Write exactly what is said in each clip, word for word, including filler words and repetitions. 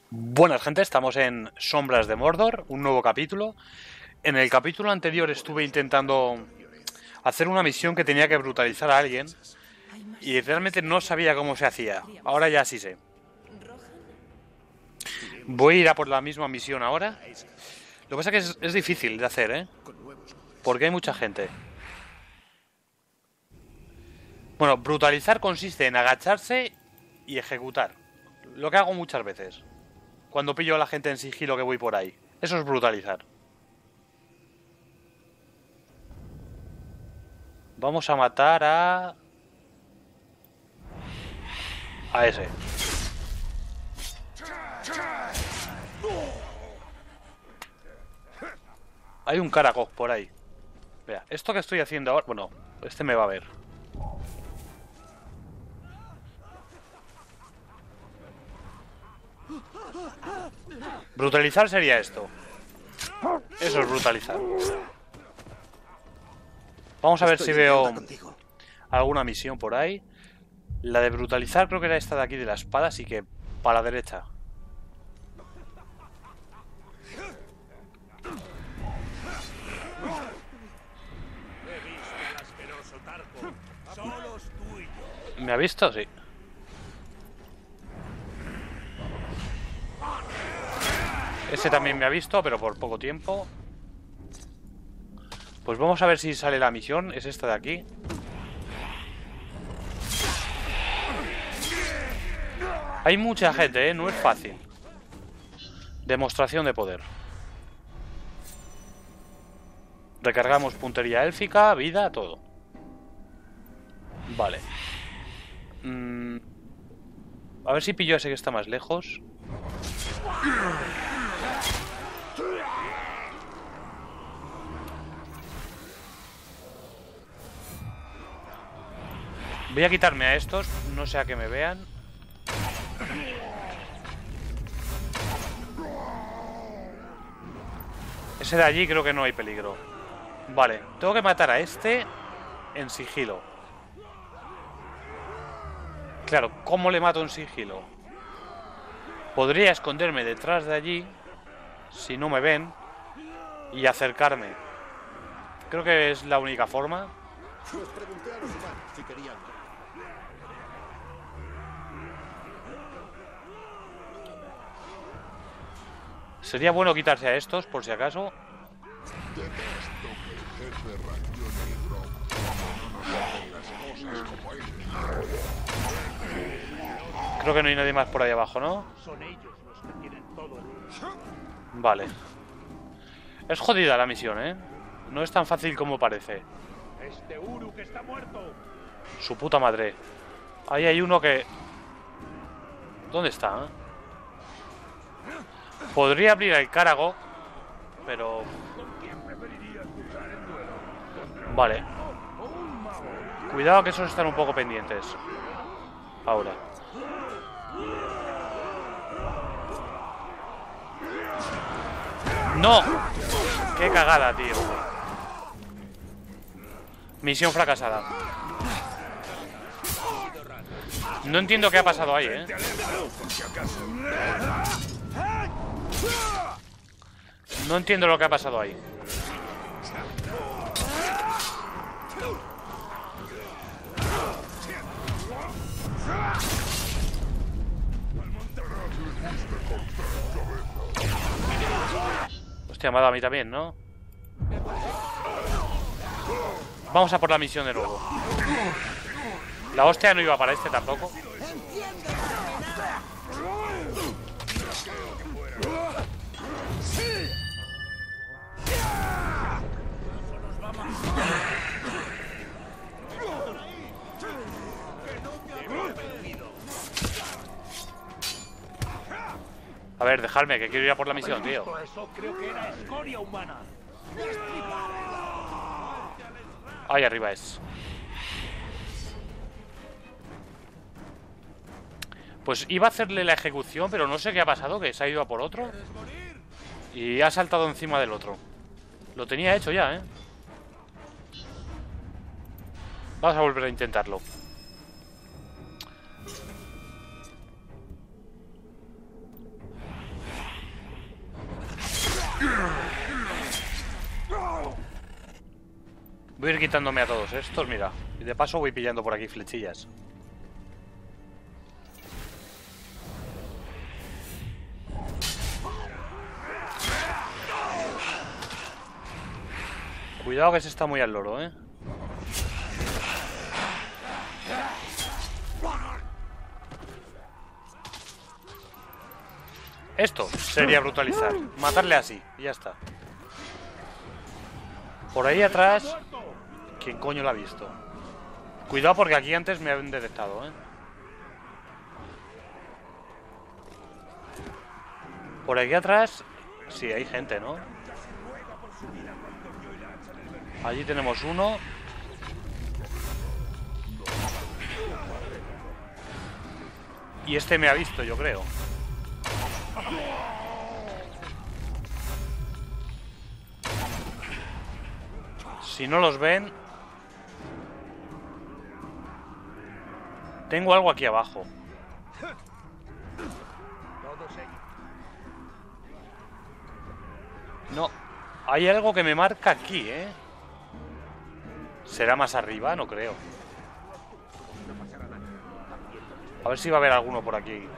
Buenas gente, estamos en Sombras de Mordor, un nuevo capítulo. En el capítulo anterior estuve intentando hacer una misión que tenía que brutalizar a alguien y realmente no sabía cómo se hacía. Ahora ya sí sé. Voy a ir a por la misma misión ahora. Lo que pasa es que es, es difícil de hacer, ¿eh? Porque hay mucha gente. Bueno, brutalizar consiste en agacharse y ejecutar. Lo que hago muchas veces. Cuando pillo a la gente en sigilo que voy por ahí. Eso es brutalizar. Vamos a matar a... A ese. Hay un Karakok por ahí. Vea, esto que estoy haciendo ahora... Bueno, este me va a ver. Brutalizar sería esto. Eso es brutalizar. Vamos a ver si veo alguna misión por ahí. La de brutalizar creo que era esta de aquí de la espada, así que para la derecha. ¿Me ha visto? Sí. Ese también me ha visto, pero por poco tiempo. Pues vamos a ver si sale la misión. Es esta de aquí. Hay mucha gente, ¿eh? No es fácil. Demostración de poder. Recargamos puntería élfica, vida, todo. Vale. Mm. A ver si pillo a ese que está más lejos. Voy a quitarme a estos, no sea que me vean. Ese de allí creo que no hay peligro. Vale, tengo que matar a este en sigilo. Claro, ¿cómo le mato en sigilo? Podría esconderme detrás de allí, si no me ven, y acercarme. Creo que es la única forma. Les pregunté a los humanos si querían. Sería bueno quitarse a estos, por si acaso. Detesto que el jefe rancione y Brock no nos hacen las cosas como él. Creo que no hay nadie más por ahí abajo, ¿no? Son ellos los que tienen todo el... Vale. Es jodida la misión, ¿eh? No es tan fácil como parece. Este Uruk está muerto. Su puta madre. Ahí hay uno que... ¿Dónde está? eh? Podría abrir el Karakok, pero... Vale. Cuidado que esos están un poco pendientes. Ahora. ¡No! ¡Qué cagada, tío! Misión fracasada. No entiendo qué ha pasado ahí, ¿eh? No entiendo lo que ha pasado ahí. Hostia, me ha dado a mí también, ¿no? Vamos a por la misión de nuevo. La hostia no iba para este tampoco. A ver, dejadme, que quiero ir a por la misión, tío. Eso creo que era escoria humana. Ahí arriba es. Pues iba a hacerle la ejecución, pero no sé qué ha pasado, que se ha ido a por otro. Y ha saltado encima del otro. Lo tenía hecho ya, ¿eh? Vamos a volver a intentarlo. Voy a ir quitándome a todos estos, mira. Y de paso voy pillando por aquí flechillas. Cuidado que se está muy al loro, ¿eh? Esto sería brutalizar. Matarle así, y ya está. Por ahí atrás... ¿Quién coño lo ha visto? Cuidado porque aquí antes me han detectado, ¿eh? Por aquí atrás... Sí, hay gente, ¿no? Allí tenemos uno. Y este me ha visto, yo creo. Si no los ven... Tengo algo aquí abajo. No. Hay algo que me marca aquí, ¿eh? ¿Será más arriba? No creo. A ver si va a haber alguno por aquí.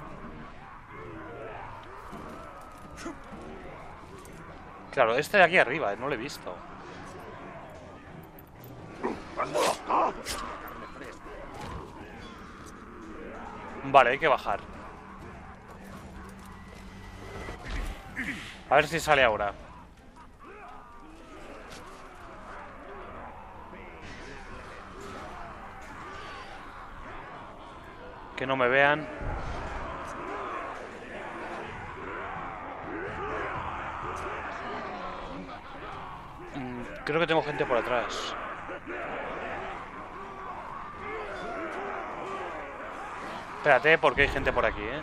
Claro, este de aquí arriba, no lo he visto. Vale, hay que bajar. A ver si sale ahora. Que no me vean. Mm, creo que tengo gente por atrás. Espérate, porque hay gente por aquí, ¿eh?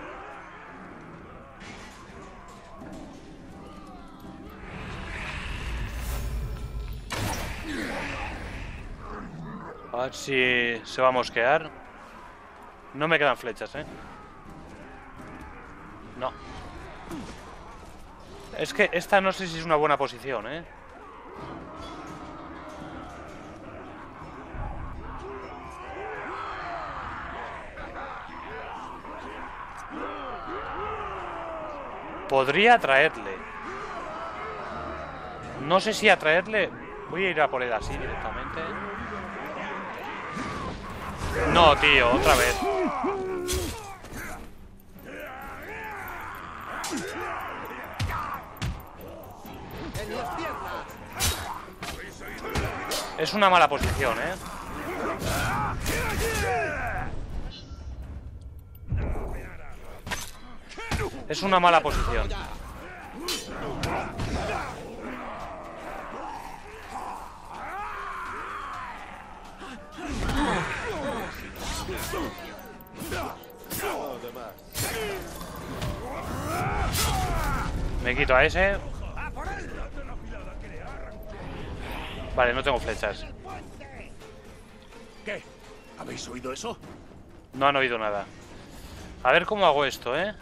A ver si se va a mosquear. No me quedan flechas, ¿eh? No. Es que esta no sé si es una buena posición, ¿eh? Podría atraerle. No sé si atraerle. Voy a ir a por él así directamente. No, tío, otra vez. Es una mala posición, ¿eh? Es una mala posición. Me quito a ese. Vale, no tengo flechas. ¿Qué? ¿Habéis oído eso? No han oído nada. A ver cómo hago esto, ¿eh?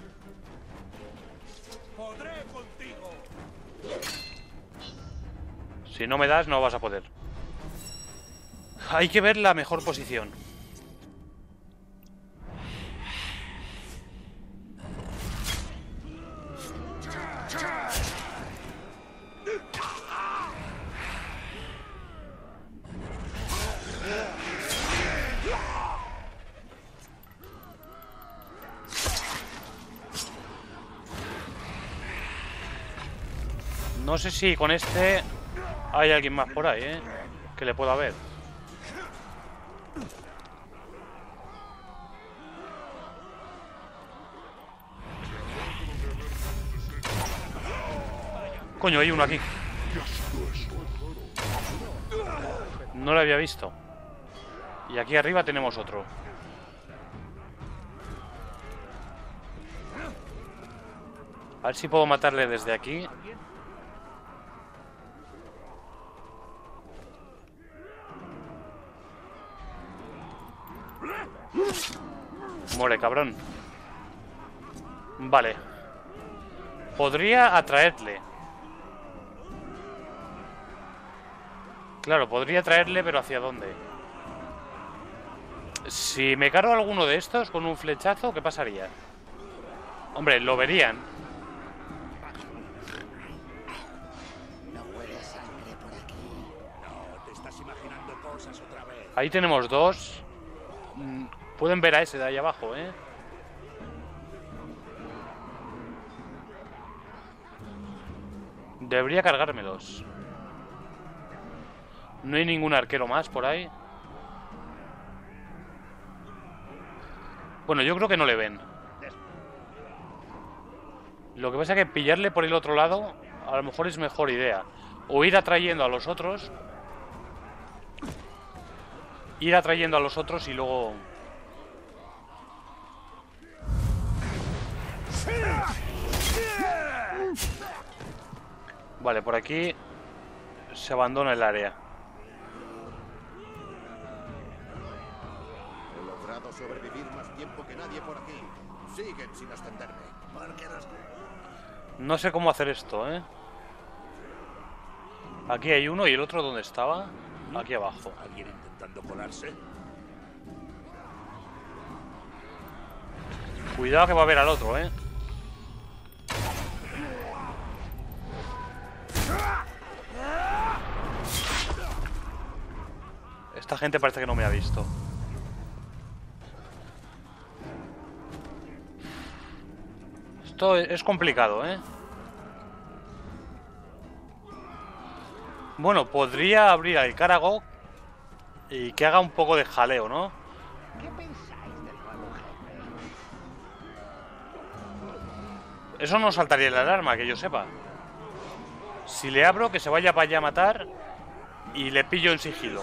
Podré contigo. Si no me das, no vas a poder. Hay que ver la mejor posición. No sé si con este hay alguien más por ahí, ¿eh? Que le pueda ver. Coño, hay uno aquí. No lo había visto. Y aquí arriba tenemos otro. A ver si puedo matarle desde aquí. Muere, cabrón. Vale. Podría atraerle. Claro, podría traerle, pero ¿hacia dónde? Si me cargo alguno de estos con un flechazo, ¿qué pasaría? Hombre, lo verían. No huele a sangre por aquí. No, te estás imaginando cosas otra vez. Ahí tenemos dos. Mm, Pueden ver a ese de ahí abajo, ¿eh? Debería cargármelos. No hay ningún arquero más por ahí. Bueno, yo creo que no le ven. Lo que pasa es que pillarle por el otro lado a lo mejor es mejor idea. O ir atrayendo a los otros. Ir atrayendo a los otros y luego... Vale, por aquí se abandona el área. He logrado sobrevivir más tiempo que nadie por aquí. Siguen sin ascenderme. Porque los... No sé cómo hacer esto, ¿eh? Aquí hay uno y el otro ¿dónde estaba? Aquí abajo. ¿Alguien intentando colarse? Cuidado que va a ver al otro, ¿eh? Esta gente parece que no me ha visto. Esto es complicado, ¿eh? Bueno, podría abrir al Karagok y que haga un poco de jaleo, ¿no? ¿Qué pensáis del nuevo jefe? Eso no saltaría la alarma, que yo sepa. Si le abro, que se vaya para allá a matar y le pillo en sigilo.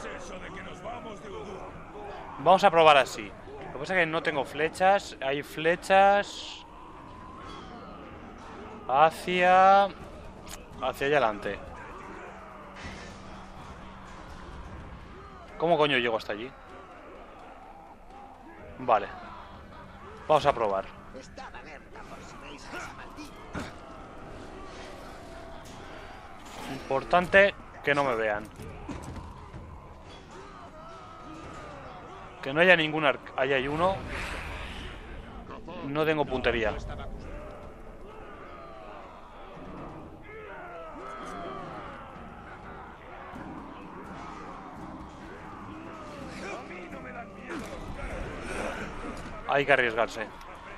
Vamos a probar así. Lo que pasa es que no tengo flechas. Hay flechas hacia... hacia allá adelante. ¿Cómo coño llego hasta allí? Vale. Vamos a probar. Estad alerta por si veis a esa maldita. Importante que no me vean. Que no haya ningún arc... Ahí hay uno. No tengo puntería. Hay que arriesgarse.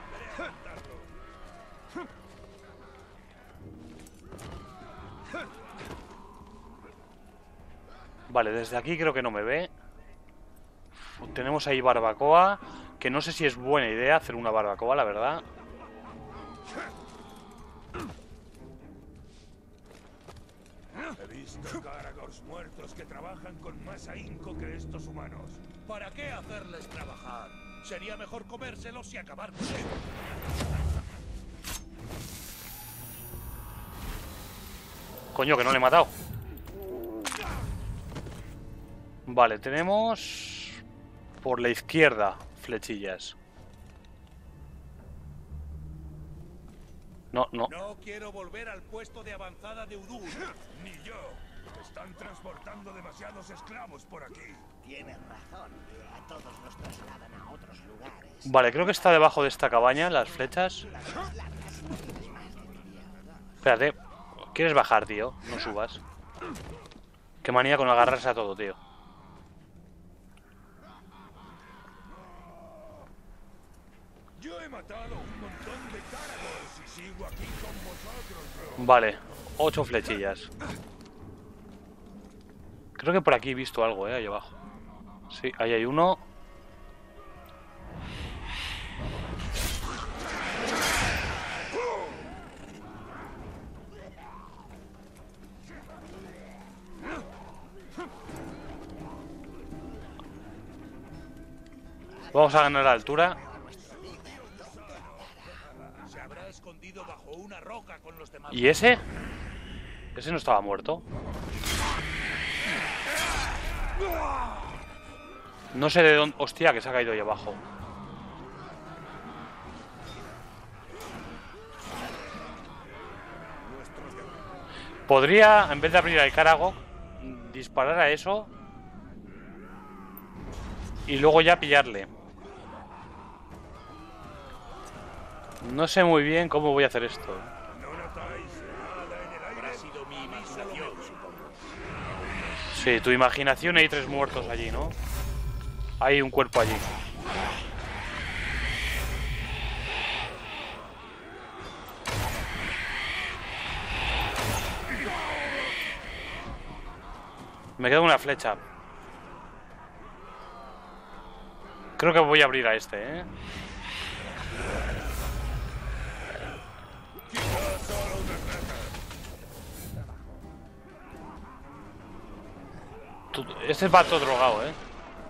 Vale, desde aquí creo que no me ve. Tenemos ahí barbacoa, que no sé si es buena idea hacer una barbacoa, la verdad. He visto Karagors muertos que trabajan con más ahínco que estos humanos. ¿Para qué hacerles trabajar? Sería mejor comérselos y acabar con ellos. Coño, que no le he matado. Vale, tenemos... por la izquierda, flechillas. No, no. No quiero volver al puesto de avanzada de Udun. Ni yo. Están transportando demasiados esclavos por aquí. Tienes razón. A todos nos trasladan a otros lugares. Vale, creo que está debajo de esta cabaña, las flechas. Espérate. ¿Quieres bajar, tío? No subas. Qué manía con agarrarse a todo, tío. Yo he matado un montón de Karagors y sigo aquí con vosotros, bro. Vale, ocho flechillas. Creo que por aquí he visto algo, eh, ahí abajo. Sí, ahí hay uno. Vamos a ganar la altura. Se habrá escondido bajo una roca con los demás. ¿Y ese? Ese no estaba muerto. No sé de dónde... Hostia, que se ha caído ahí abajo. Podría, en vez de abrir al Karagok, disparar a eso y luego ya pillarle. No sé muy bien cómo voy a hacer esto. ¿No notáis nada en el aire? Habrá sido mi imaginación, supongo. Sí, tu imaginación, hay tres muertos allí, ¿no? Hay un cuerpo allí. Me queda una flecha. Creo que voy a abrir a este, ¿eh? Tú- Este va todo drogado, ¿eh?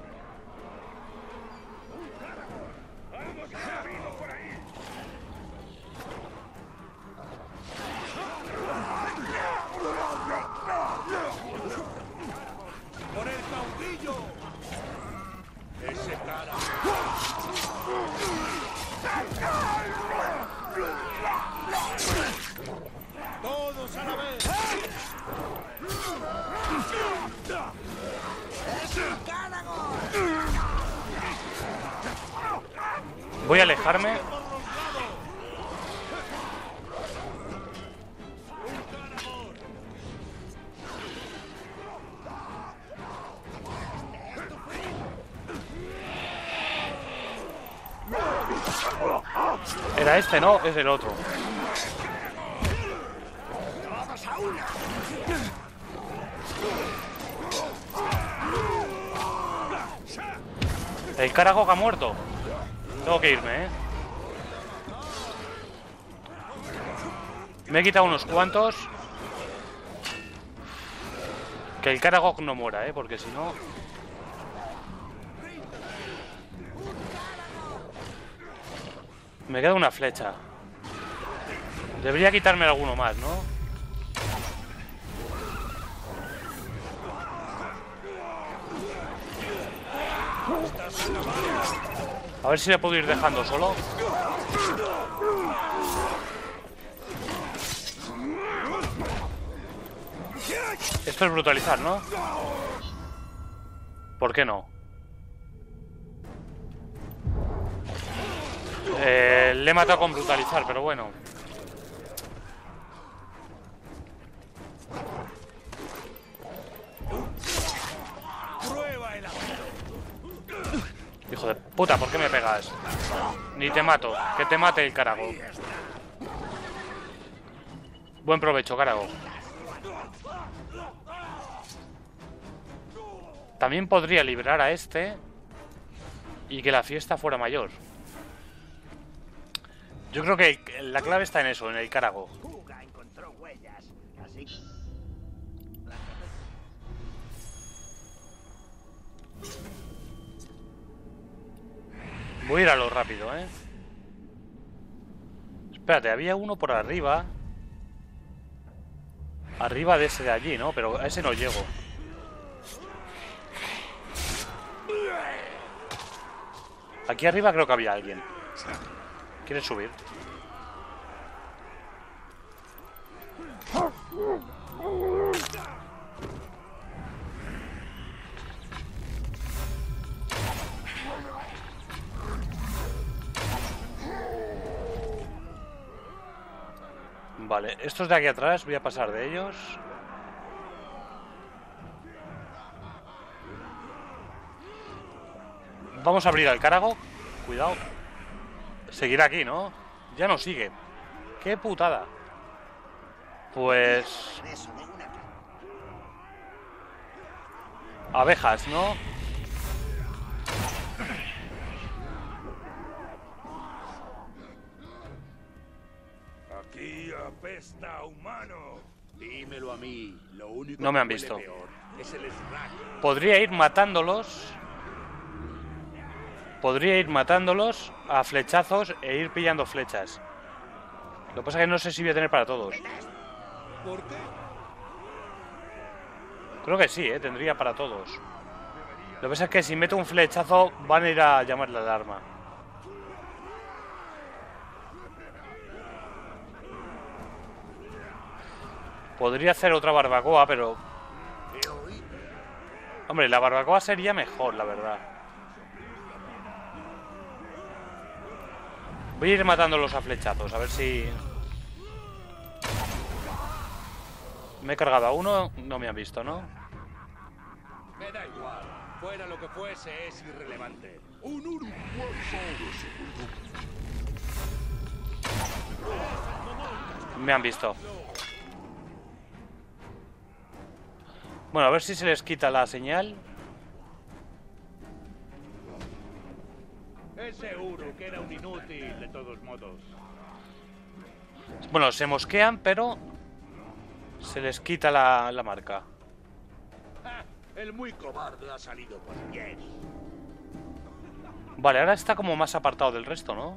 ¡Por el caudillo! Ese cara. ¡Todos a la vez! Voy a alejarme. Era este, ¿no? Es el otro. El carajo que ha muerto. Tengo que irme, ¿eh? Me he quitado unos cuantos. Que el Karagog no muera, ¿eh? Porque si no... Me queda una flecha. Debería quitarme alguno más, ¿no? A ver si le puedo ir dejando solo. Esto es brutalizar, ¿no? ¿Por qué no? Eh, le he matado con brutalizar, pero bueno. Prueba el amor. Hijo de puta, ¿por qué me pegas? Ni te mato, que te mate el Karagog. Buen provecho, Karagog. También podría liberar a este y que la fiesta fuera mayor. Yo creo que la clave está en eso, en el Karagog. Kuga encontró huellas, así. Voy a ir a lo rápido, ¿eh? Espérate, había uno por arriba. Arriba de ese de allí, ¿no? Pero a ese no llego. Aquí arriba creo que había alguien. ¿Quieres subir? Vale, estos de aquí atrás voy a pasar de ellos. Vamos a abrir al Karagog. Cuidado. Seguirá aquí, ¿no? Ya no sigue. ¡Qué putada! Pues... Eso de una. abejas, ¿no? Aquí apesta a humano. Dímelo a mí. Lo único No me que han huele visto. peor es el Srack. Podría ir matándolos. Podría ir matándolos a flechazos e ir pillando flechas. Lo que pasa es que no sé si voy a tener para todos. ¿Por qué? Creo que sí, ¿eh? Tendría para todos. Lo que pasa es que si meto un flechazo van a ir a llamar la alarma. Podría hacer otra barbacoa, pero... Hombre, la barbacoa sería mejor, la verdad. Voy a ir matándolos a flechazos, a ver si... Me he cargado a uno, no me han visto, ¿no? Me da igual. Fuera lo que fuese, es irrelevante. Un uruguayo. Me han visto. Bueno, a ver si se les quita la señal. Ese Uru, que era un inútil, de todos modos. Bueno, se mosquean, pero se les quita la, la marca. Ah, el muy cobarde ha salido por bien. Vale, ahora está como más apartado del resto, ¿no?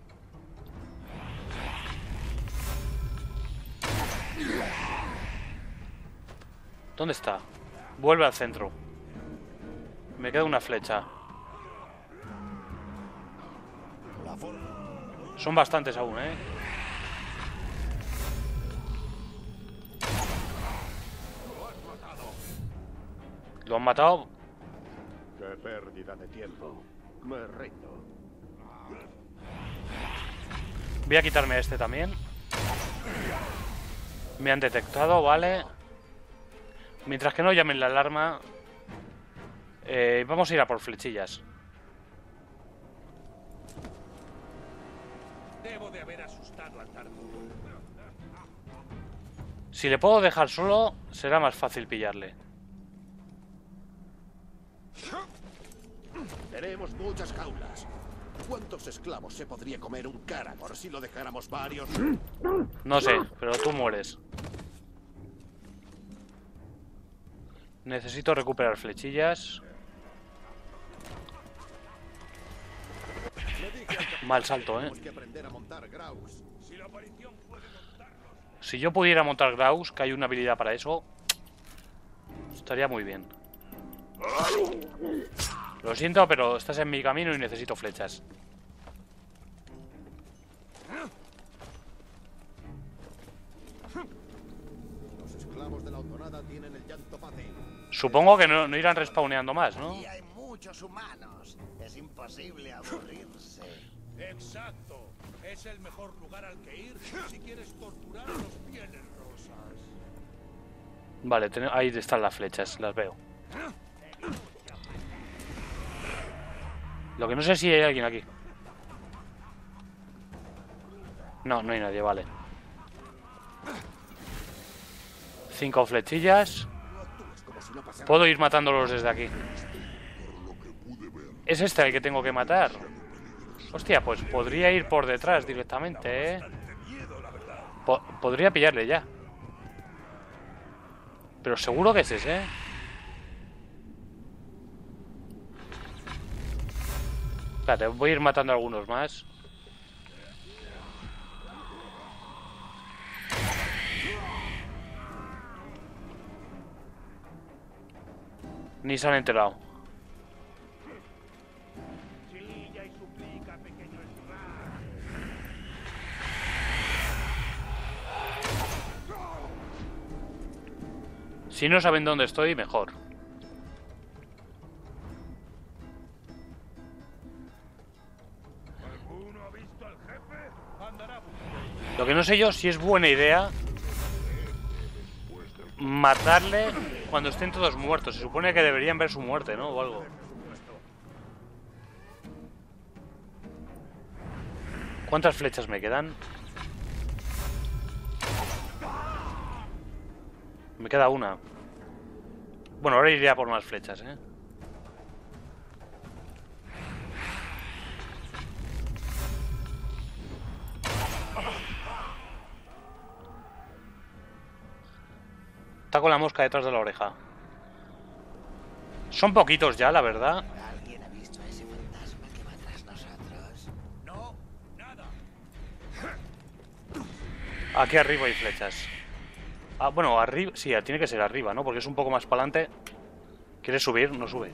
¿Dónde está? Vuelve al centro. Me queda una flecha. Son bastantes aún, ¿eh? ¿Lo han matado? Qué pérdida de tiempo. Me rindo. Voy a quitarme a este también. Me han detectado, vale. Mientras que no llamen la alarma, eh, vamos a ir a por flechillas. Debo de haber asustado al tardo. Si le puedo dejar solo, será más fácil pillarle. Tenemos muchas jaulas. ¿Cuántos esclavos se podría comer un Caragor si lo dejáramos varios? No sé, pero tú mueres. Necesito recuperar flechillas. Mal salto, ¿eh? Tenemos que aprender a montar Graus. Si yo pudiera montar Graus, que hay una habilidad para eso, estaría muy bien. Lo siento, pero estás en mi camino y necesito flechas. Los esclavos de la autonada tienen el llanto fácil. Supongo que no, no irán respawneando más, ¿no? Y hay muchos humanos. Es imposible aburrirse. Exacto. Es el mejor lugar al que ir si quieres torturar a los pieles rosas. Vale, ten- ahí están las flechas, las veo. Lo que no sé si hay alguien aquí. No, no hay nadie, vale. Cinco flechillas. Puedo ir matándolos desde aquí. Es este el que tengo que matar. Hostia, pues podría ir por detrás directamente, ¿eh? Po- podría pillarle ya. Pero seguro que es ese, ¿eh? Espérate, voy a ir matando a algunos más. Ni se han enterado. Chilla y suplica, pequeño Esrar. Si no saben dónde estoy, mejor. ¿Alguno ha visto al jefe? Andará buscando. Lo que no sé yo si es buena idea matarle cuando estén todos muertos. Se supone que deberían ver su muerte, ¿no? O algo. ¿Cuántas flechas me quedan? Me queda una. Bueno, ahora iré a por más flechas, ¿eh? Está con la mosca detrás de la oreja. Son poquitos ya, la verdad. ¿Alguien ha visto a ese fantasma que va tras nosotros? No, nada. Aquí arriba hay flechas. Ah, bueno, arriba... Sí, tiene que ser arriba, ¿no? Porque es un poco más para adelante. ¿Quieres subir? No sube.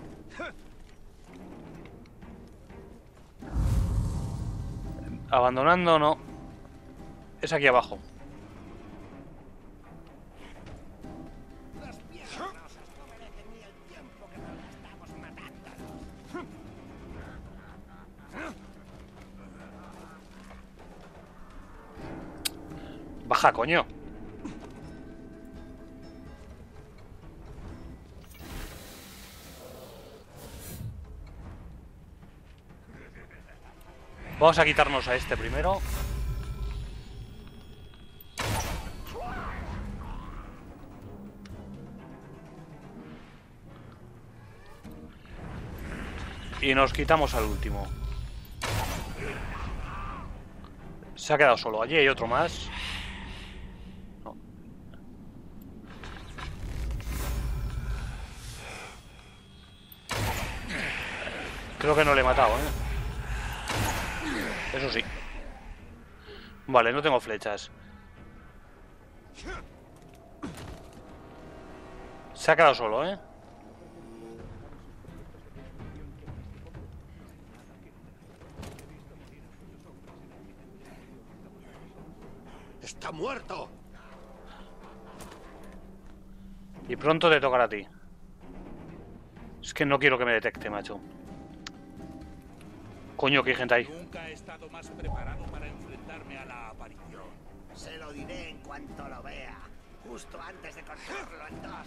Abandonando, no. Es aquí abajo. Las piedras rosas no merecen ni el tiempo que Baja, coño. Vamos a quitarnos a este primero. Y nos quitamos al último. Se ha quedado solo. Allí hay otro más. No. Creo que no le he matado, ¿eh? Eso sí. Vale, no tengo flechas. Se ha quedado solo, ¿eh? ¡Está muerto! Y pronto te tocará a ti. Es que no quiero que me detecte, macho. Coño, que hay gente ahí. Nunca he estado más preparado para enfrentarme a la aparición. Se lo diré en cuanto lo vea. Justo antes de cortarlo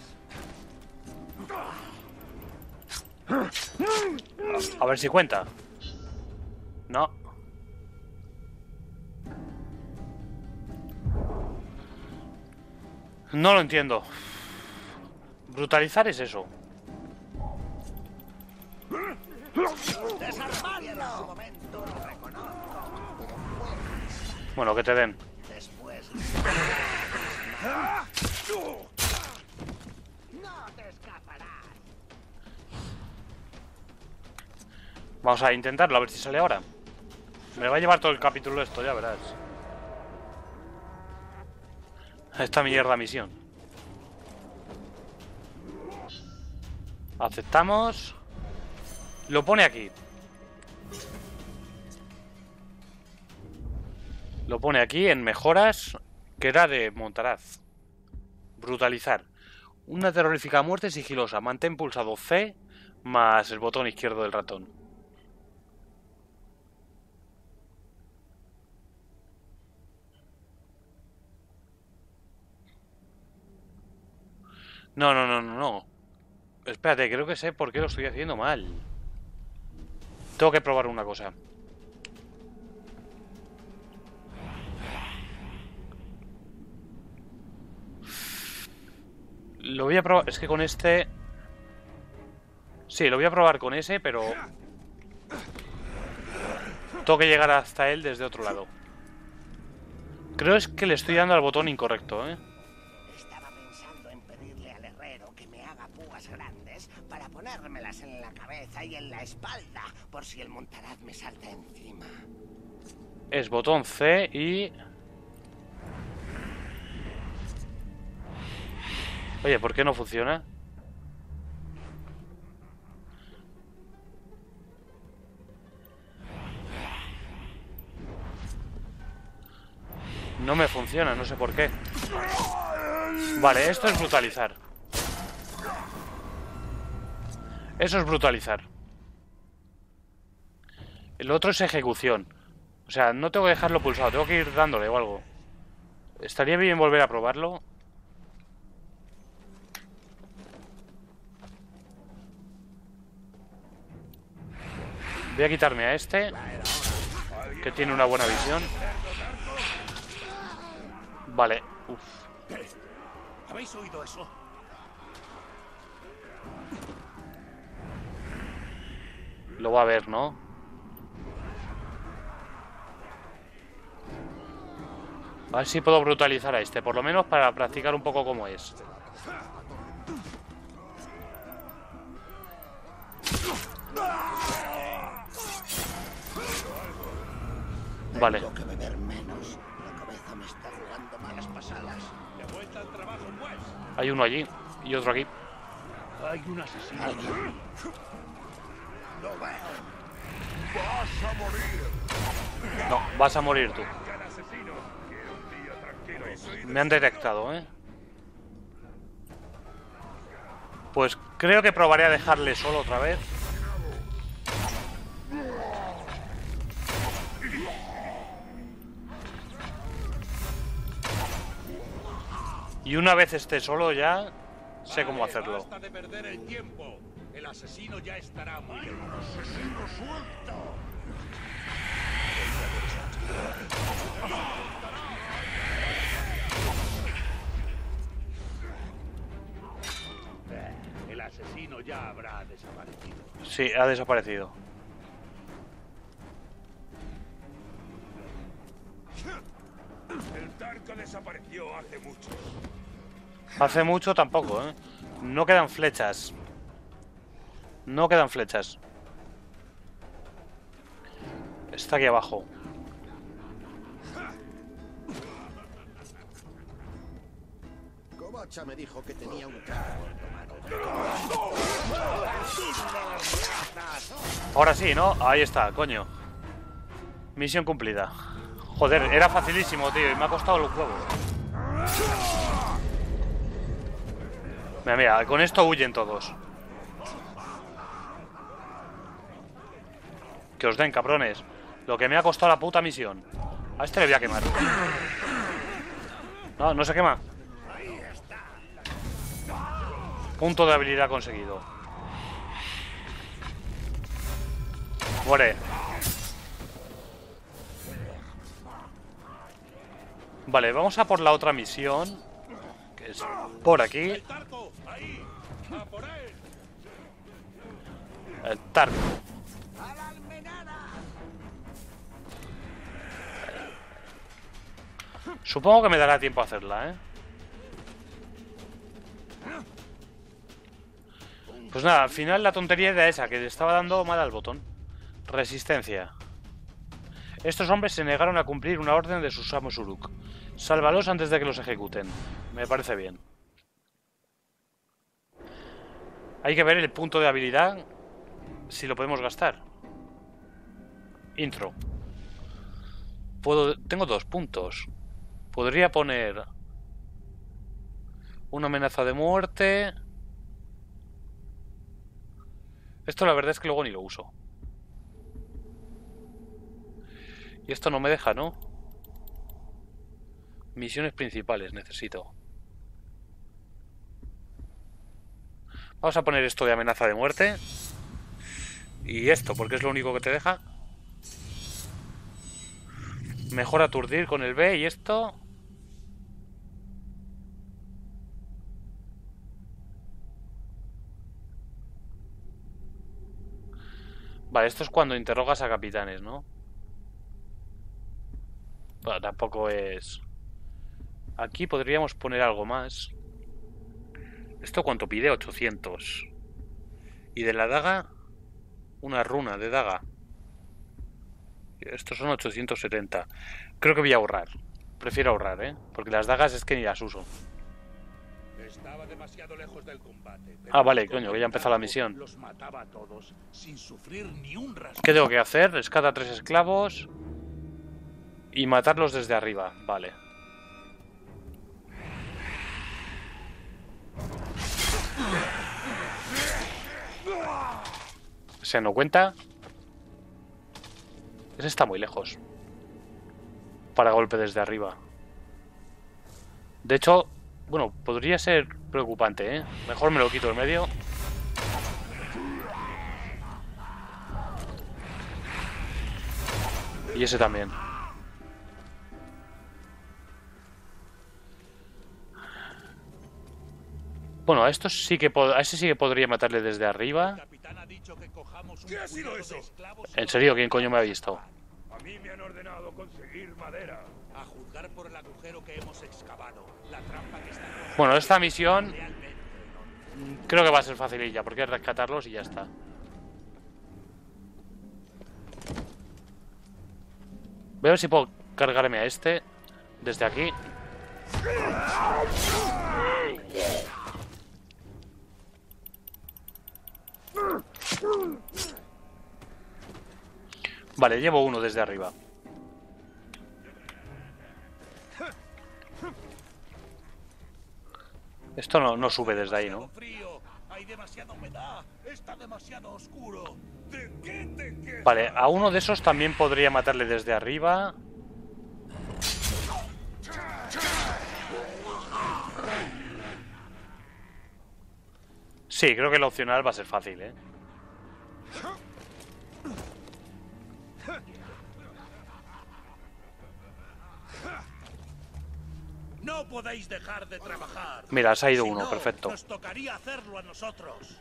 en dos. A ver si cuenta. No. No lo entiendo. Brutalizar es eso. ¡Desarmarlo! Momento, lo reconozco. Bueno, que te den. Después... ¡No te escaparás! Vamos a intentarlo, a ver si sale ahora. Me va a llevar todo el capítulo esto, ya verás. Esta mierda misión. Aceptamos. Lo pone aquí. Lo pone aquí en mejoras, que era de Montaraz. Brutalizar. Una terrorífica muerte sigilosa. Mantén pulsado C más el botón izquierdo del ratón. No, no, no, no, no. Espérate, creo que sé por qué lo estoy haciendo mal. Tengo que probar una cosa. Lo voy a probar... Es que con este... Sí, lo voy a probar con ese, pero... Tengo que llegar hasta él desde otro lado. Creo es que le estoy dando al botón incorrecto, ¿eh? Estaba pensando en pedirle al herrero que me haga púas grandes para ponérmelas en la cabeza y en la espalda, por si el Montaraz me salta encima. Es botón C y... Oye, ¿por qué no funciona? No me funciona, no sé por qué. Vale, esto es brutalizar. Eso es brutalizar. El otro es ejecución. O sea, no tengo que dejarlo pulsado, tengo que ir dándole o algo. Estaría bien volver a probarlo. Voy a quitarme a este, que tiene una buena visión. Vale. Uf. ¿Habéis oído eso? Lo va a ver, ¿no? A ver si puedo brutalizar a este, por lo menos para practicar un poco cómo es. Vale. Tengo que beber menos. La cabeza me está jugando malas pasadas. De vuelta al trabajo, pues. Hay uno allí y otro aquí. Hay un asesino. Lo veo. ¡Vas a morir! No, vas a morir tú. Al asesino. Quiero un día tranquilo. Me han detectado, ¿eh? Pues creo que probaré a dejarle solo otra vez. Y una vez esté solo ya sé Vale, cómo hacerlo. Basta de perder el tiempo. El asesino ya estará muy lejos. ¡Asesino suelto! El asesino ya habrá desaparecido. Sí, ha desaparecido. El Tarka desapareció hace mucho. Hace mucho tampoco, ¿eh? No quedan flechas. No quedan flechas. Está aquí abajo. Kovacha me dijo que tenía un carro tomado. Ahora sí, ¿no? Ahí está, coño. Misión cumplida. Joder, era facilísimo, tío, y me ha costado los huevos. Mira, mira, con esto huyen todos. Que os den, cabrones. Lo que me ha costado la puta misión. A este le voy a quemar. No, no se quema. Punto de habilidad conseguido. Muere. Vale, vamos a por la otra misión, que es por aquí. El Tarko, ahí. A por él. El Tarko. ¡A la almenara! Supongo que me dará tiempo a hacerla, ¿eh? Pues nada, al final la tontería era esa, que le estaba dando mal al botón. Resistencia. Estos hombres se negaron a cumplir una orden de Susamu Suruk. Sálvalos antes de que los ejecuten. Me parece bien. Hay que ver el punto de habilidad, si lo podemos gastar. Intro. Puedo, tengo dos puntos. Podría poner una amenaza de muerte. Esto la verdad es que luego ni lo uso. Y esto no me deja, ¿no? Misiones principales necesito. Vamos a poner esto de amenaza de muerte. Y esto, porque es lo único que te deja. Mejor aturdir con el B y esto. Vale, esto es cuando interrogas a capitanes, ¿no? Bueno, tampoco es... Aquí podríamos poner algo más. ¿Esto cuánto pide? ochocientos. Y de la daga, una runa de daga. Estos son ochocientos setenta. Creo que voy a ahorrar. Prefiero ahorrar, ¿eh? Porque las dagas es que ni las uso. Estaba demasiado lejos del combate. Ah, vale, coño, que ya ha empezado la misión. Los mataba a todos sin sufrir ni un rasguño. ¿Qué tengo que hacer? Rescata a tres esclavos y matarlos desde arriba. Vale. ¿Se no cuenta? Ese está muy lejos para golpe desde arriba. De hecho, bueno, podría ser preocupante, ¿eh? Mejor me lo quito en medio. Y ese también. Bueno, a estos sí que a ese sí que podría matarle desde arriba. ¿Qué ha sido eso? En serio, ¿quién coño me ha visto? A mí me han ordenado conseguir madera. A juzgar por el agujero que hemos excavado, la trampa que está... Bueno, esta misión creo que va a ser facililla, porque es rescatarlos y ya está. Voy a ver si puedo cargarme a este desde aquí. Vale, llevo uno desde arriba. Esto no, no sube desde ahí, ¿no? Hay demasiada humedad, está demasiado oscuro. ¿De qué te quejas? Vale, a uno de esos también podría matarle desde arriba. Sí, creo que el opcional va a ser fácil, ¿eh? No podéis dejar de trabajar. Mira, se ha ido Si uno, no, perfecto. Nos tocaría hacerlo a nosotros.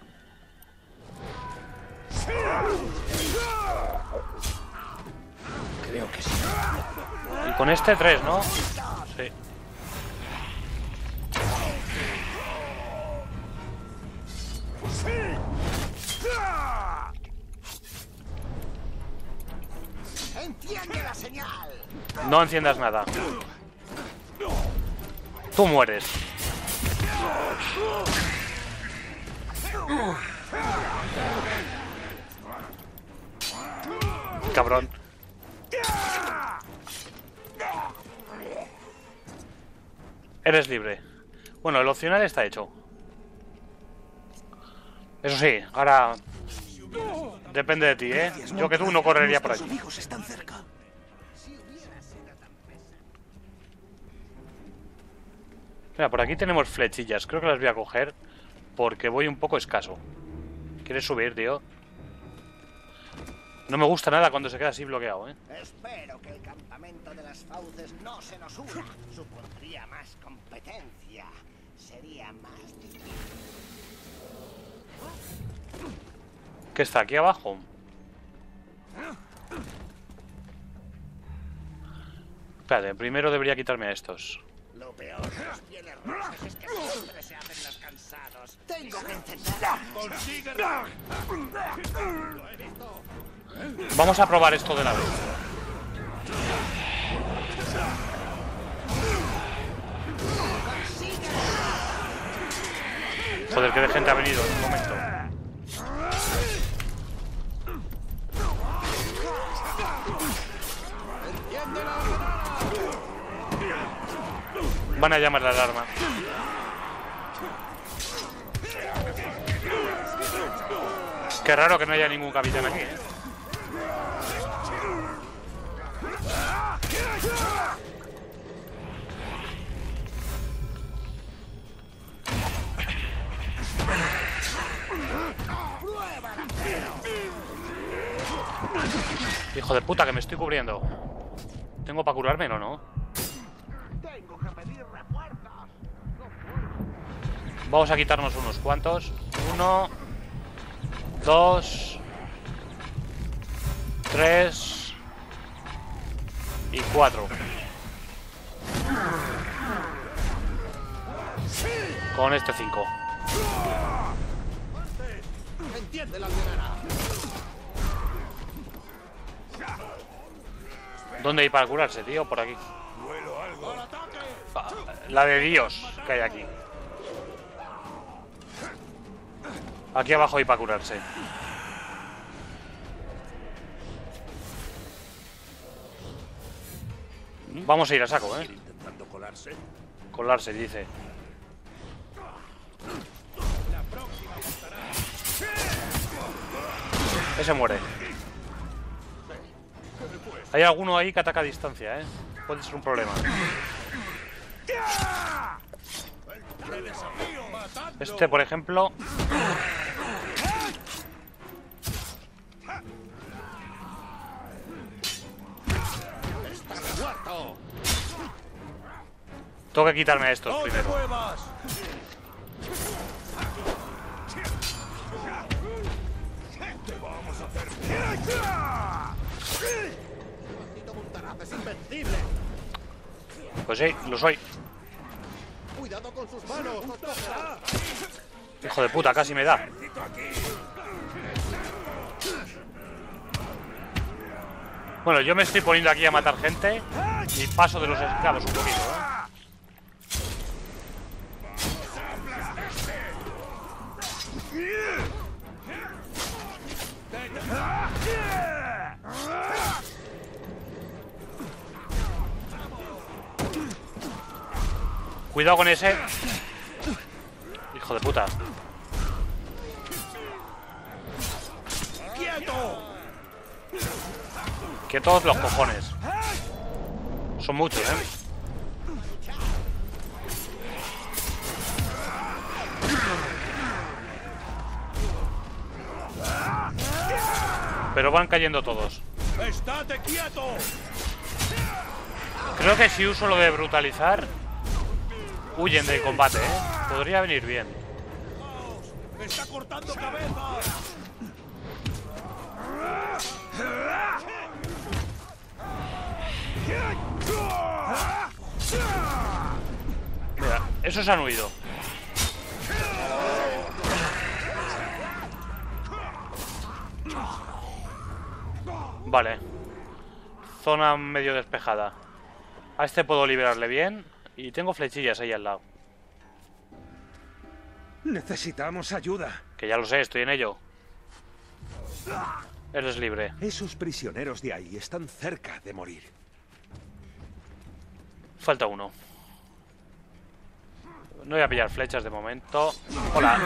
Creo que sí. Y con este tres, ¿no? Sí. ¡Enciende la señal! No enciendas nada. Tú mueres. Cabrón. Eres libre. Bueno, el opcional está hecho. Eso sí, ahora depende de ti, ¿eh? Yo que tú no correría por allí. Los amigos están cerca. Mira, por aquí tenemos flechillas. Creo que las voy a coger porque voy un poco escaso. ¿Quieres subir, tío? No me gusta nada cuando se queda así bloqueado, ¿eh? Espero que el campamento de las fauces no se nos una. Supondría más competencia. Sería más difícil. ¿Qué está aquí abajo? Espérate, primero debería quitarme a estos. Lo peor de los pieles rosas es que siempre se hacen los cansados. Tengo que entender. ¡Consíguelo! Vamos a probar esto de la vez. Joder, qué de gente ha venido en un momento. Van a llamar la alarma. Qué raro que no haya ningún capitán aquí, ¿eh? Hijo de puta, que me estoy cubriendo. ¿Tengo para curarme o no? Tengo que pedir refuerzos. Vamos a quitarnos unos cuantos. Uno, dos, tres y cuatro. Con este cinco. Enciende la almenara. ¿Dónde hay para curarse, tío? Por aquí. Vuelo algo. Ah, la de Dios que hay aquí. Aquí abajo hay para curarse. Vamos a ir a saco, ¿eh? Intentando colarse. Colarse, dice. Ese muere. Hay alguno ahí que ataca a distancia, ¿eh? Puede ser un problema. ¡Te desafío! ¡Matadlo! Este, por ejemplo. ¡Estás muerto! Tengo que quitarme a estos ¡No te primero. muevas! ¡Te vamos a hacer! Maldito Montaraz es invencible. Pues sí, lo soy. Cuidado con sus manos. os cogerá. Hijo de puta, casi me da. Bueno, yo me estoy poniendo aquí a matar gente y paso de los esclavos un poquito, ¿eh? Cuidado con ese. Hijo de puta. ¡Quieto! Que todos los cojones. Son muchos, ¿eh? Pero van cayendo todos. ¡Estate quieto! Creo que si uso lo de brutalizar, huyen del combate, ¿eh? Podría venir bien. ¡Está cortando cabezas! Mira, esos han huido. Vale. Zona medio despejada. A este puedo liberarle bien. Y tengo flechillas ahí al lado. Necesitamos ayuda. Que ya lo sé, estoy en ello. Eres libre. Esos prisioneros de ahí están cerca de morir. Falta uno. No voy a pillar flechas de momento. Hola.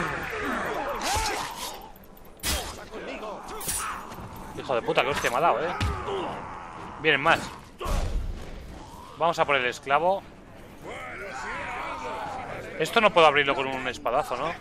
Hijo de puta, que hostia me ha dado, eh. Vienen más. Vamos a por el esclavo. Esto no puedo abrirlo con un espadazo, ¿no?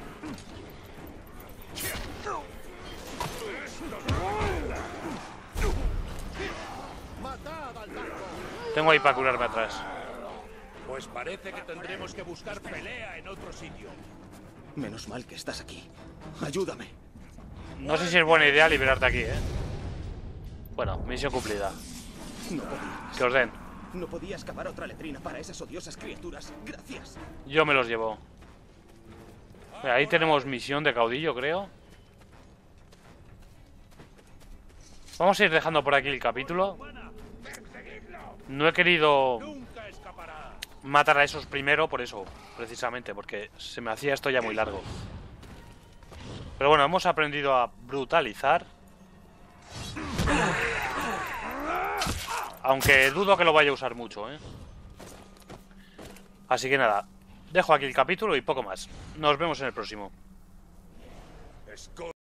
Tengo ahí para curarme atrás. Pues parece que tendremos que buscar pelea en otro sitio. Menos mal que estás aquí. Ayúdame. No sé si es buena idea liberarte aquí, ¿eh? Bueno, misión cumplida. No podía. Que os den. No podía excavar otra letrina para esas odiosas criaturas. Gracias. Yo me los llevo. Mira, ahí tenemos misión de caudillo, creo. Vamos a ir dejando por aquí el capítulo. No he querido matar a esos primero por eso, precisamente, porque se me hacía esto ya muy largo. Pero bueno, hemos aprendido a brutalizar. Aunque dudo que lo vaya a usar mucho, ¿eh? Así que nada, dejo aquí el capítulo y poco más. Nos vemos en el próximo.